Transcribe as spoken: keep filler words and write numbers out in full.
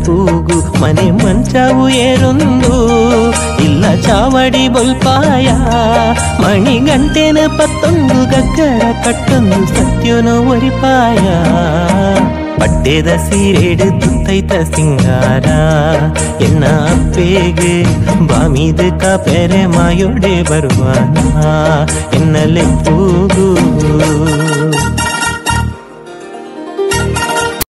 ಪೂಗು ಮನೆ ಮಂಚವು ಏರೊಂದು ಇಲ್ಲ ಚಾವಡಿ ಬೊಲ್ಪಾಯ ಮಣಿಗಂಟೆನ ಪತ್ತೊಂದು ಗಗ್ಗರ ಕಟ್ಟೊಂದು ಸತ್ಯನು ಒರಿಪಾಯ ಪಟ್ಟೆದ ಸೀರೆಡ್ ತುತ್ತೈತ ಸಿಂಗಾರ ಎನ್ನ ಅಪ್ಪೆಗೆ ಬಾಮಿದ ಕಾಪೆರೆ ಮಾಯೋಡೆ ಬರುವಾನ ಎನ್ನಲೆ ಪೂಗು